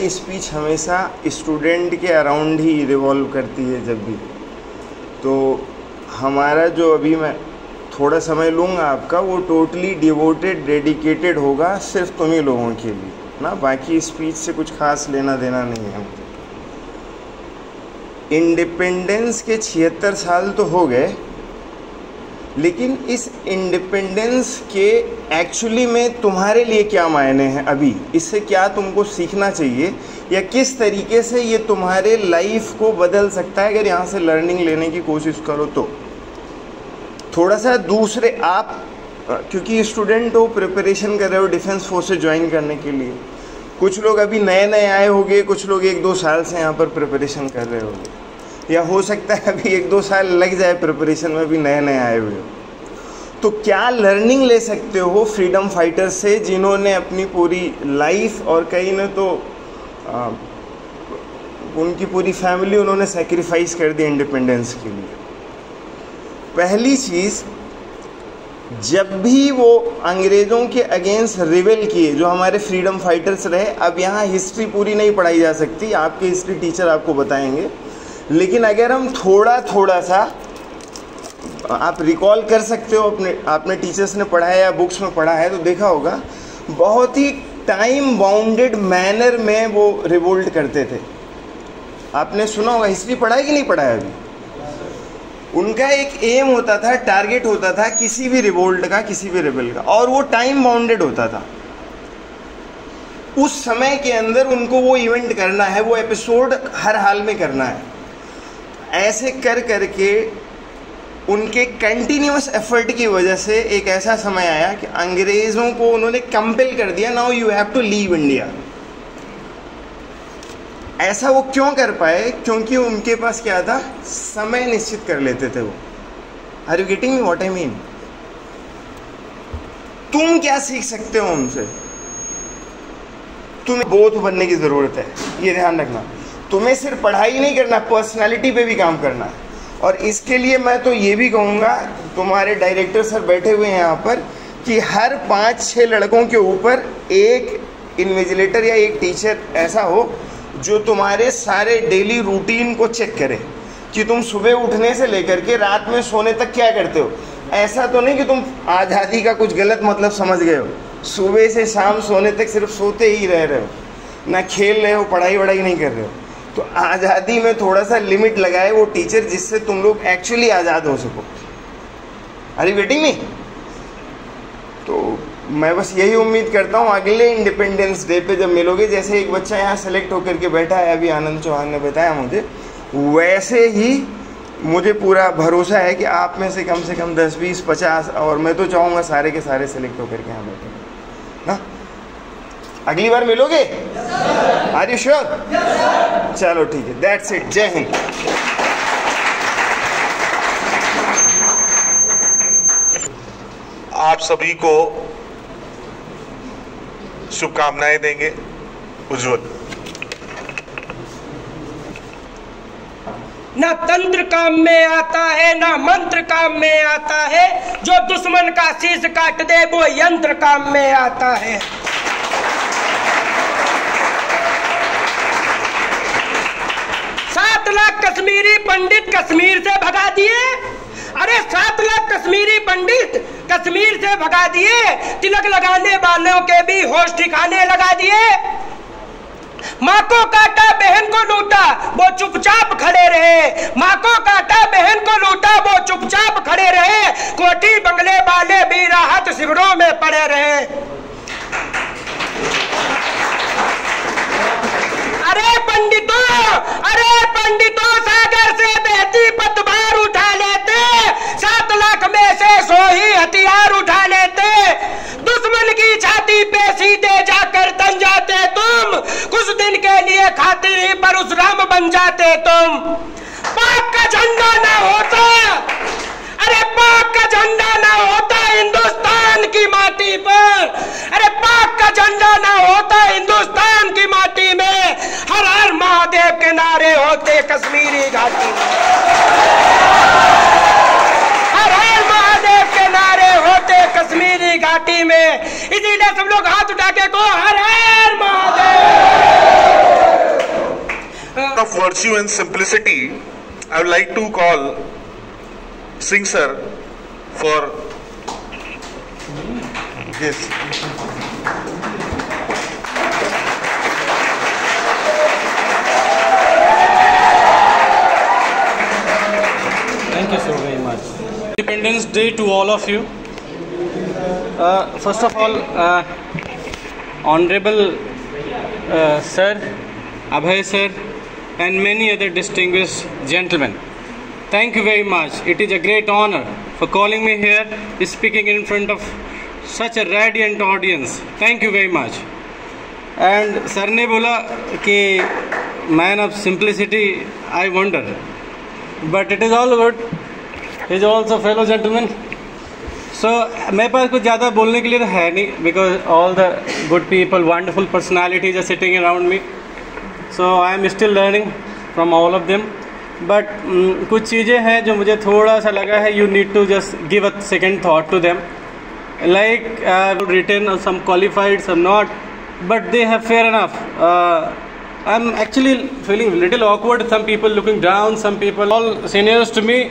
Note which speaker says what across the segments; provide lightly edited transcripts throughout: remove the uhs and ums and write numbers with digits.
Speaker 1: हमारी स्पीच हमेशा स्टूडेंट के अराउंड ही रिवॉल्व करती है जब भी। तो हमारा जो अभी मैं थोड़ा समय लूँगा आपका, वो टोटली डिवोटेड डेडिकेटेड होगा सिर्फ तुम्हीं लोगों के लिए ना, बाकी स्पीच से कुछ खास लेना देना नहीं है। इंडिपेंडेंस के 76 साल तो हो गए, लेकिन इस इंडिपेंडेंस के एक्चुअली में तुम्हारे लिए क्या मायने हैं अभी, इससे क्या तुमको सीखना चाहिए, या किस तरीके से ये तुम्हारे लाइफ को बदल सकता है अगर यहाँ से लर्निंग लेने की कोशिश करो तो। थोड़ा सा दूसरे आप, क्योंकि स्टूडेंट हो, प्रिपरेशन कर रहे हो डिफेंस फोर्सेस ज्वाइन करने के लिए, कुछ लोग अभी नए नए आए होंगे, कुछ लोग 1-2 साल से यहाँ पर प्रिपरेशन कर रहे होंगे, या हो सकता है अभी 1-2 साल लग जाए प्रिपरेशन में, भी नए नए आए हुए हो। तो क्या लर्निंग ले सकते हो फ्रीडम फाइटर्स से, जिन्होंने अपनी पूरी लाइफ और कई ने तो उनकी पूरी फैमिली उन्होंने सेक्रीफाइस कर दी इंडिपेंडेंस के लिए। पहली चीज़, जब भी वो अंग्रेज़ों के अगेंस्ट रिवेल किए, जो हमारे फ्रीडम फाइटर्स रहे, अब यहाँ हिस्ट्री पूरी नहीं पढ़ाई जा सकती, आपके हिस्ट्री टीचर आपको बताएंगे, लेकिन अगर हम थोड़ा सा आप रिकॉल कर सकते हो, आपने टीचर्स ने पढ़ा है या बुक्स में पढ़ा है तो देखा होगा, बहुत ही टाइम बाउंडेड मैनर में वो रिवोल्ट करते थे। आपने सुना होगा, हिस्ट्री पढ़ा है कि नहीं पढ़ा है अभी? उनका एक एम होता था, टारगेट होता था किसी भी रिवोल्ट का, किसी भी रिबेल का, और वो टाइम बाउंडेड होता था। उस समय के अंदर उनको वो इवेंट करना है, वो एपिसोड हर हाल में करना है। ऐसे कर करके उनके कंटिन्यूअस एफर्ट की वजह से एक ऐसा समय आया कि अंग्रेज़ों को उन्होंने कंपेल कर दिया, now you have to leave India. ऐसा वो क्यों कर पाए? क्योंकि उनके पास क्या था, समय निश्चित कर लेते थे वो। Are you getting me what I mean? तुम क्या सीख सकते हो उनसे? तुम्हें बोध बनने की ज़रूरत है, ये ध्यान रखना। तुम्हें सिर्फ पढ़ाई नहीं करना, पर्सनालिटी पे भी काम करना है। और इसके लिए मैं तो ये भी कहूँगा, तुम्हारे डायरेक्टर सर बैठे हुए हैं यहाँ पर, कि हर 5-6 लड़कों के ऊपर एक इन्विजिलेटर या एक टीचर ऐसा हो जो तुम्हारे सारे डेली रूटीन को चेक करे कि तुम सुबह उठने से लेकर के रात में सोने तक क्या करते हो। ऐसा तो नहीं कि तुम आज़ादी का कुछ गलत मतलब समझ गए हो, सुबह से शाम सोने तक सिर्फ सोते ही रह रहे हो, ना खेल रहे हो, पढ़ाई वढ़ाई नहीं कर रहे हो। तो आज़ादी में थोड़ा सा लिमिट लगाए वो टीचर, जिससे तुम लोग एक्चुअली आज़ाद हो सको। Are you getting me? तो मैं बस यही उम्मीद करता हूँ अगले इंडिपेंडेंस डे पे जब मिलोगे, जैसे एक बच्चा यहाँ सेलेक्ट होकर के बैठा है, अभी आनंद चौहान ने बताया मुझे, वैसे ही मुझे पूरा भरोसा है कि आप में से कम 10, 20, 50, और मैं तो चाहूँगा सारे के सारे सेलेक्ट होकर के यहाँ बैठे ना। अगली बार मिलोगे? Are you sure? चलो ठीक है, दैट्स इट। जय हिंद।
Speaker 2: आप सभी को शुभकामनाएं देंगे। उज्जवल।
Speaker 3: ना तंत्र काम में आता है, ना मंत्र काम में आता है, जो दुश्मन का शीश काट दे वो यंत्र काम में आता है। 7 लाख कश्मीरी पंडित कश्मीर से भगा दिए। अरे 7 लाख कश्मीरी पंडित कश्मीर से भगा दिए। तिलक लगाने वालों के भी होश ठिकाने लगा दिए। माँ को काटा बहन को लूटा वो चुपचाप खड़े रहे। माँ को काटा बहन को लूटा वो चुपचाप खड़े रहे। कोठी बंगले वाले भी राहत शिविरों में पड़े रहे। अरे पंडितों सागर से बहती पतवार उठा लेते। 7 लाख में से 100 ही हथियार उठा लेते। दुश्मन की छाती पे सीधे जाकर तन जाते तुम। कुछ दिन के लिए खातिर ही परशुराम बन जाते तुम। पाक का झंडा ना होता, अरे पाक का झंडा ना होता हिंदुस्तान की माटी पर। अरे पाक का झंडा ना होता हिंदुस्तान की माटी में। हर हर महादेव के नारे होते कश्मीरी घाटी में। हर हर महादेव के नारे होते कश्मीरी घाटी में। इसीलिए सब लोग हाथ उठा के को हर हर Mahadev.
Speaker 2: virtue and simplicity, I would like to call Singh sir for
Speaker 1: Yes.
Speaker 4: Thank you so very much. Independence Day to all of you. First of all, Honorable Sir, Abhay Sir, and many other distinguished gentlemen, thank you very much. It is a great honor for calling me here, speaking in front of such a radiant audience. Thank you very much. And Sir ने बोला कि man of simplicity, I wonder. But it is all good. He is also fellow gentleman. So मेरे पास कुछ ज़्यादा बोलने के लिए तो है नहीं, because all the good people, wonderful personalities are sitting around me. So I am still learning from all of them. But कुछ चीज़ें हैं जो मुझे थोड़ा सा लगा है, you need to just give a second thought to them. Like written, some qualified, some not, but they have fair enough. I'm actually feeling a little awkward. Some people looking down, some people all seniors to me,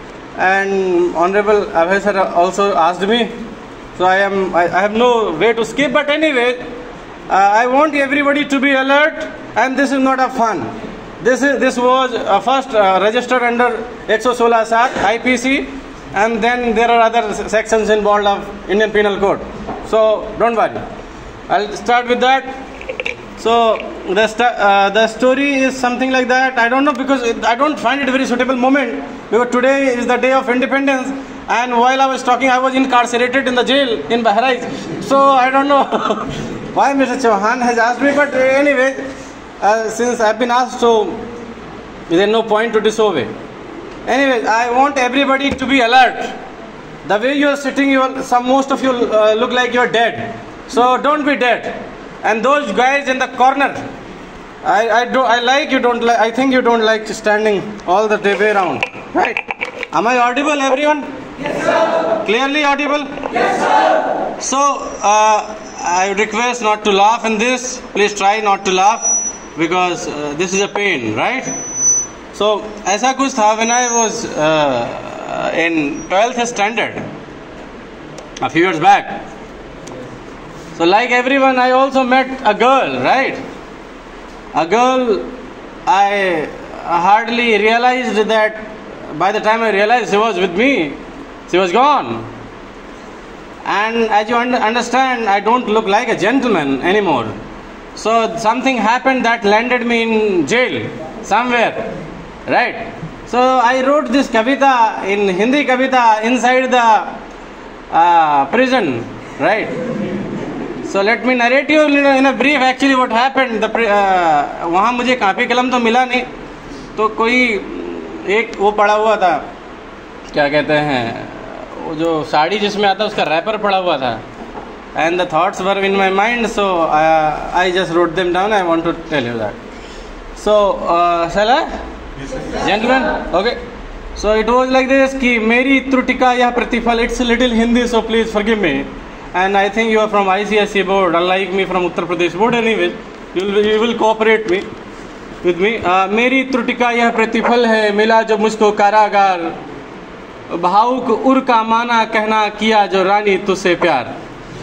Speaker 4: and Honorable Abhay sir also asked me, so I have no way to skip. But anyway, I want everybody to be alert, and this is not a fun. This was first registered under 116(7) IPC, and then there are other sections involved of Indian Penal Code. So don't worry. I'll start with that. So the story is something like that. I don't know, because I don't find it a very suitable moment, because today is the day of independence, and while I was talking I was incarcerated in the jail in Bahrain. So I don't know why Mr. Chauhan has asked me, but anyway, since I've been asked, so there is no point to disobey. Anyway, I want everybody to be alert. The way you are sitting, most of you look like you are dead. So don't be dead. And those guys in the corner, I think you don't like standing all the way around, right? Am I audible, everyone? Yes, sir. Clearly audible? Yes, sir. So I request not to laugh in this. Please try not to laugh, because this is a pain, right? So ऐसा कुछ था when I was in 12th standard a few years back. So like everyone, I also met a girl, right? A girl, I hardly realized that by the time I realized she was with me, she was gone. And as you understand, I don't look like a gentleman anymore. So something happened that landed me in jail somewhere, right? So I wrote this kavita in Hindi kavita inside the prison, right? So let me narrate you in a brief actually what happened. वहाँ मुझे copy कलम तो मिला नहीं, तो कोई एक वो पड़ा हुआ था, क्या कहते हैं, वो जो साड़ी जिसमें आता है उसका रैपर पड़ा हुआ था. And the thoughts were in my mind, so I just wrote them down. I want to tell you that. So shall I? Gentlemen, okay. So it was like this कि मेरी त्रुटि का यह प्रतिफल. It's a little Hindi, so please forgive me. And I think you are from ICSE board, unlike me from Uttar Pradesh board. Anyways, you will cooperate with me. मेरी त्रुटि का यह प्रतिफल है, मिला जो मुझको कारागार, भावुक उर का माना कहना किया जो रानी तुझसे प्यार.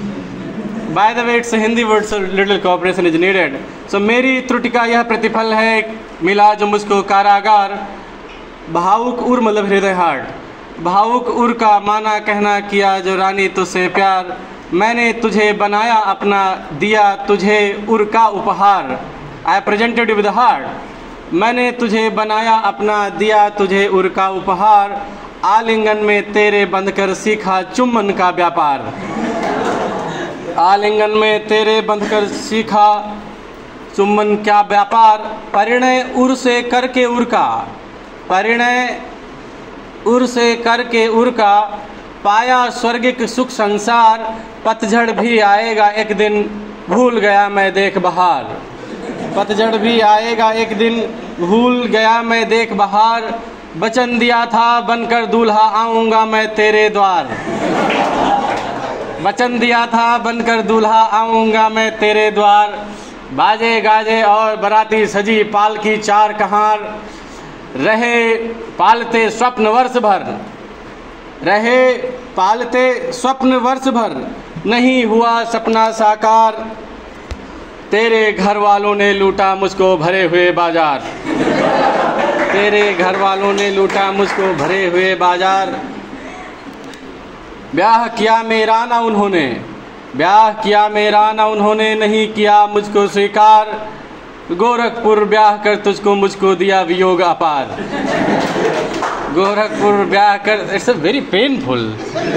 Speaker 4: By the way, it's a Hindi word, so little cooperation is needed. So मेरी त्रुटि का यह प्रतिफल है, मिला जो मुझको कारागार, भावुक उर मतलब हृदय हार्ट, भावुक उर का माना कहना किया जो रानी तुझसे प्यार. मैंने तुझे बनाया अपना, दिया तुझे उर का उपहार. I presented you with the heart. मैंने तुझे बनाया अपना, दिया तुझे उर का उपहार. आलिंगन में तेरे बंध कर सीखा चुम्बन का व्यापार. आलिंगन में तेरे बंध कर सीखा चुम्बन क्या व्यापार. परिणय उर से करके उर का, परिणय उर से करके उर का, पाया स्वर्गिक सुख संसार. पतझड़ भी आएगा एक दिन, भूल गया मैं देख बहार. पतझड़ भी आएगा एक दिन, भूल गया मैं देख बहार. वचन दिया था बनकर दूल्हा आऊँगा मैं तेरे द्वार. वचन दिया था बनकर दूल्हा आऊँगा मैं तेरे द्वार. बाजे गाजे और बराती सजी पालकी चार कहार, रहे पालते स्वप्न वर्ष भर, रहे पालते स्वप्न वर्ष भर, नहीं हुआ सपना साकार, तेरे घर वालों ने लूटा मुझको भरे हुए बाजार, तेरे घर वालों ने लूटा मुझको भरे हुए बाजार। ब्याह किया मेरा ना उन्होंने, ब्याह किया मेरा ना उन्होंने, नहीं किया मुझको स्वीकार, गोरखपुर ब्याह कर तुझको मुझको दिया वियोग अपार, गोरखपुर ब्याह कर। It's a very painful.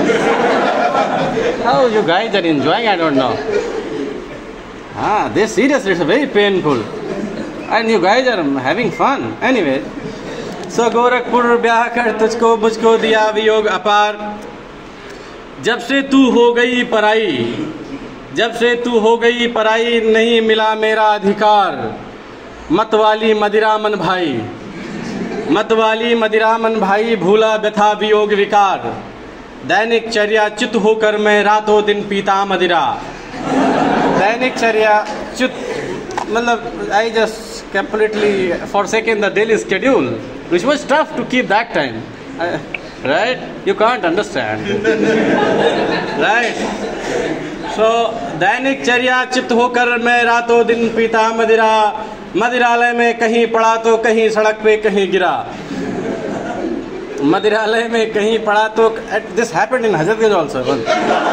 Speaker 4: How you guys are enjoying, I don't know. हाँ, this seriously it's very painful and you guys are having fun anyway. So Gorakhpur ब्याह कर तुझको मुझको दिया वियोग अपार, जब से तू हो गई पराई, जब से तू हो गई पराई, नहीं मिला मेरा अधिकार, मतवाली मदिरामन भाई, मतवाली मदिरामन भाई, भूला व्यथा वियोग विकार, दैनिक चर्या चित होकर मैं रातों दिन पीता मदिरा, दैनिक चर्या चित मतलब I just completely forsaken the daily schedule, which was tough to keep that time, right? You can't understand, right? So दैनिक चर्या चित होकर मैं रातों दिन पीता मदिरा, मदिरालय में कहीं पड़ा तो कहीं सड़क पे कहीं गिरा, मदिरालय में कहीं पड़ा तो। This happened in Hazratganj also.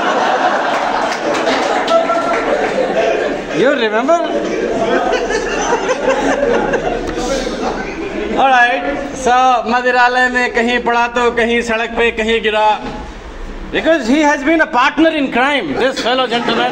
Speaker 4: You remember? All right. So मदिरालय में कहीं पड़ा तो कहीं सड़क पे कहीं गिरा, because he has been a partner in crime, this fellow gentleman.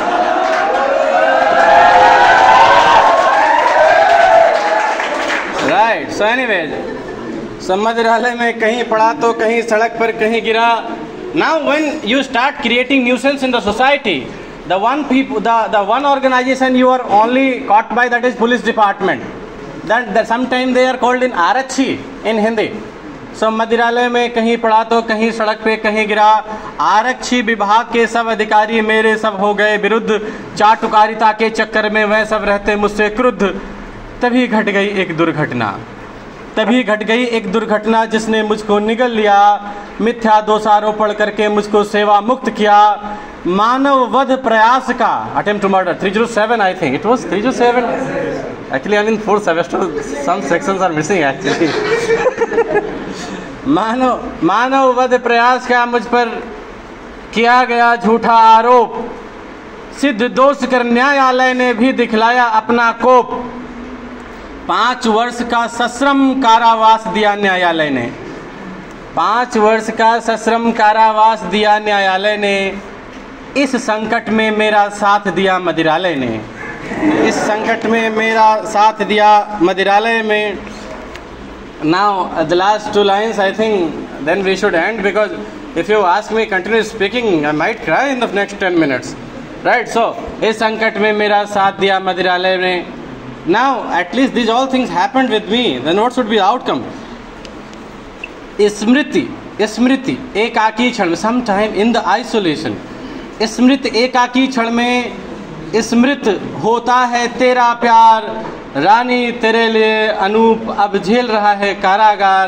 Speaker 4: Right. So anyway, so मदिरालय में कहीं पड़ा तो कहीं सड़क पर कहीं गिरा. Now when you start creating nuisance in the society, the one organization you are only caught by, that is police department. That sometimes they are called in आरक्षी in Hindi. So मदिरालय में कहीं पड़ा तो कहीं सड़क पे कहीं गिरा, आरक्षी विभाग के सब अधिकारी मेरे सब हो गए विरुद्ध, चाटुकारिता के चक्कर में वह सब रहते मुझसे क्रुद्ध, तभी घट गई एक दुर्घटना, तभी घट गई एक दुर्घटना जिसने मुझको निगल लिया, मिथ्या दोषारोपण करके मुझको सेवा मुक्त किया, मानव वध प्रयास का, attempt to murder 307, I think it was 307, actually I mean 4 semester, some sections are missing actually. मानव वध प्रयास का मुझ पर किया गया झूठा आरोप, सिद्ध दोष कर न्यायालय ने भी दिखलाया अपना कोप, 5 वर्ष का सश्रम कारावास दिया न्यायालय ने, 5 वर्ष का सश्रम कारावास दिया न्यायालय ने, इस संकट में मेरा साथ दिया मदिरालय ने, इस संकट में मेरा साथ दिया मदिरालय में। Now the last 2 lines, I think then we should end, because if you ask me continue speaking I might cry in the next 10 minutes, right? So इस संकट में मेरा साथ दिया मदिरालय ने। Now at least these all things happened with me, then what should be the outcome? स्मृति, स्मृति एकाकी क्षण में, sometime in the isolation, स्मृति एकाकी क्षण में स्मृत होता है तेरा प्यार, रानी तेरे लिए अनूप अब झेल रहा है कारागार।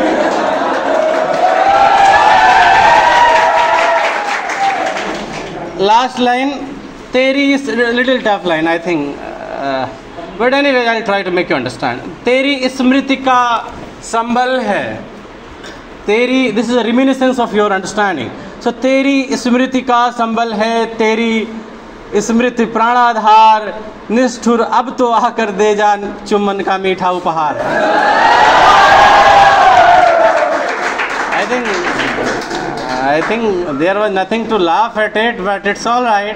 Speaker 4: लास्ट लाइन तेरी, इस little tough line I think, but anyway I try to make you understand. तेरी स्मृति का संबल है, तेरी, this is a reminiscence of your understanding. So तेरी स्मृति का संबल है, तेरी स्मृति प्राणाधार, निष्ठुर अब तो आकर दे जा चुम्बन का मीठा उपहार। I think there was nothing to laugh at it, but it's all right.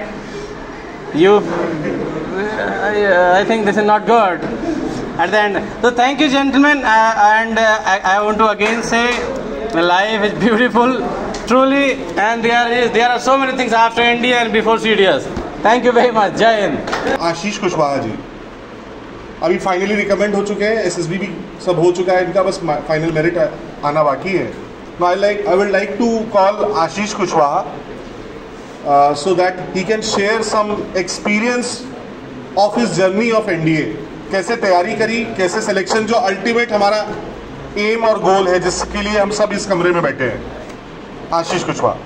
Speaker 4: I think this is not good at the end. So thank you, gentlemen, and I want to again say, life is beautiful, truly, and there are so many things after India and before CDS. Thank you very much, जय हिंद।
Speaker 5: आशीष कुशवाहा जी अभी finally recommend हो चुके हैं, SSB भी सब हो चुका है इनका, बस फाइनल मेरिट आना बाकी है। I would like to call Ashish Kushwaha so that he can share some experience of इस जर्नी ऑफ एनडीए, कैसे तैयारी करी, कैसे सिलेक्शन, जो अल्टीमेट हमारा एम और गोल है जिसके लिए हम सब इस कमरे में बैठे हैं। Ashish Kushwaha.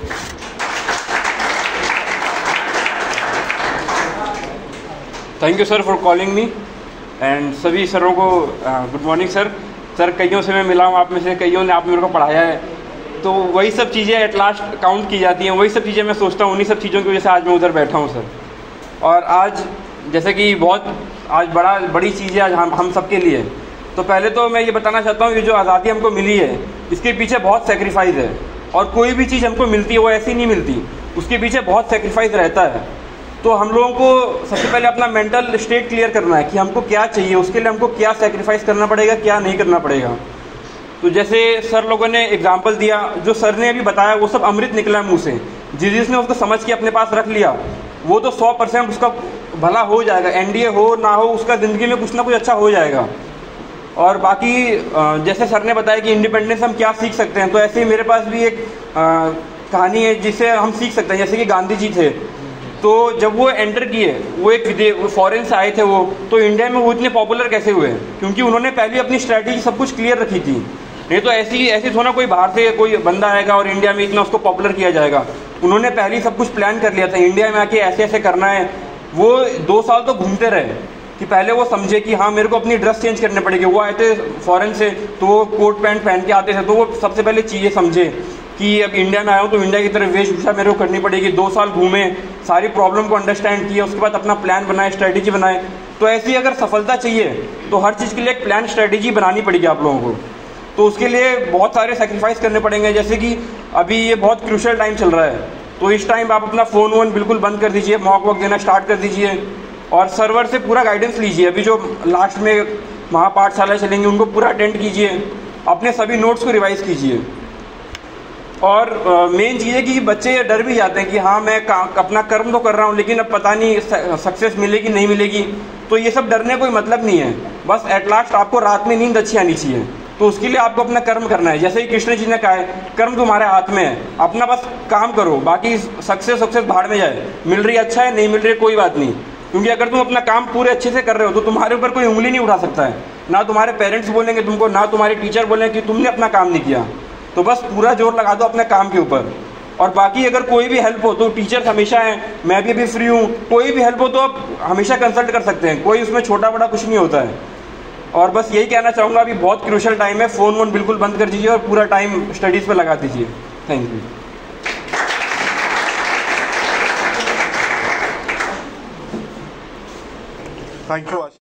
Speaker 6: Thank you sir for calling me and सभी सरों को गुड मॉर्निंग सर। सर कईयों से मैं मिला हूँ, आप में से कईयों ने आप मेरे को पढ़ाया है, तो वही सब चीज़ें एट लास्ट काउंट की जाती हैं, वही सब चीज़ें मैं सोचता हूँ, उन्हीं सब चीज़ों की वजह से आज मैं उधर बैठा हूँ सर। और आज जैसे कि बहुत आज बड़ी चीज़ है आज हम सब के लिए। तो पहले तो मैं ये बताना चाहता हूँ कि जो आज़ादी हमको मिली है इसके पीछे बहुत सेक्रीफाइस है, और कोई भी चीज़ हमको मिलती है वो ऐसी नहीं मिलती, उसके पीछे बहुत सेक्रीफाइस रहता है। तो हम लोगों को सबसे पहले अपना मेंटल स्टेट क्लियर करना है कि हमको क्या चाहिए, उसके लिए हमको क्या सेक्रीफाइस करना पड़ेगा, क्या नहीं करना पड़ेगा। तो जैसे सर लोगों ने एग्जाम्पल दिया, जो सर ने अभी बताया वो सब अमृत निकला मुँह से, जिसने उसको समझ के अपने पास रख लिया वो तो 100% उसका भला हो जाएगा, एनडीए हो ना हो उसका ज़िंदगी में कुछ ना कुछ अच्छा हो जाएगा। और बाकी जैसे सर ने बताया कि इंडिपेंडेंस हम क्या सीख सकते हैं, तो ऐसे ही मेरे पास भी एक कहानी है जिससे हम सीख सकते हैं। जैसे कि गांधी जी थे, तो जब वो एंटर किए, वो एक फॉरेन से आए थे वो, तो इंडिया में वो इतने पॉपुलर कैसे हुए, क्योंकि उन्होंने पहले अपनी स्ट्रैटेजी सब कुछ क्लियर रखी थी। नहीं तो ऐसी थोड़ा कोई बाहर से कोई बंदा आएगा और इंडिया में इतना उसको पॉपुलर किया जाएगा। उन्होंने पहले ही सब कुछ प्लान कर लिया था, इंडिया में आके ऐसे ऐसे करना है। वो 2 साल तो घूमते रहे कि पहले वो समझे कि हाँ मेरे को अपनी ड्रेस चेंज करनी पड़ेगी। वो आए थे फॉरेन से तो वो कोट पैंट पहन के आते थे, तो वो सबसे पहले चीज़ें समझे कि अब इंडिया में आया हूँ तो इंडिया की तरह वेशभूषा मेरे को करनी पड़ेगी। 2 साल घूमे, सारी प्रॉब्लम को अंडरस्टैंड किया, उसके बाद अपना प्लान बनाए, स्ट्रेटेजी बनाए। तो ऐसी अगर सफलता चाहिए तो हर चीज़ के लिए एक प्लान स्ट्रेटेजी बनानी पड़ेगी आप लोगों को। तो उसके लिए बहुत सारे सेक्रीफाइस करने पड़ेंगे। जैसे कि अभी ये बहुत क्रूशियल टाइम चल रहा है, तो इस टाइम आप अपना फ़ोन वोन बिल्कुल बंद कर दीजिए, मॉक वॉक देना स्टार्ट कर दीजिए और सर्वर से पूरा गाइडेंस लीजिए। अभी जो लास्ट में महापाठशाला चलेंगे उनको पूरा अटेंड कीजिए, अपने सभी नोट्स को रिवाइज कीजिए। और मेन चीज़ है कि बच्चे डर भी जाते हैं कि हाँ मैं अपना कर्म तो कर रहा हूँ लेकिन अब पता नहीं सक्सेस मिलेगी नहीं मिलेगी। तो ये सब डरने कोई मतलब नहीं है, बस एट लास्ट आपको रात में नींद अच्छी आनी चाहिए। तो उसके लिए आपको अपना कर्म करना है। जैसे ही कृष्ण जी ने कहा है कर्म तुम्हारे हाथ में है, अपना बस काम करो, बाकी सक्सेस भाड़ में जाए, मिल रही है अच्छा है, नहीं मिल रही है कोई बात नहीं। क्योंकि अगर तुम अपना काम पूरे अच्छे से कर रहे हो तो तुम्हारे ऊपर कोई उंगली नहीं उठा सकता है, ना तुम्हारे पेरेंट्स बोलेंगे तुमको, ना तुम्हारे टीचर बोलेंगे कि तुमने अपना काम नहीं किया। तो बस पूरा जोर लगा दो अपने काम के ऊपर। और बाकी अगर कोई भी हेल्प हो तो टीचर्स हमेशा हैं, मैं भी अभी फ्री हूँ, कोई भी हेल्प हो तो आप हमेशा कंसल्ट कर सकते हैं, कोई उसमें छोटा बड़ा कुछ नहीं होता है। और बस यही कहना चाहूँगा, अभी बहुत क्रूशियल टाइम है, फ़ोन वोन बिल्कुल बंद कर दीजिए और पूरा टाइम स्टडीज़ पे लगा दीजिए। Thank you.
Speaker 5: Thank you.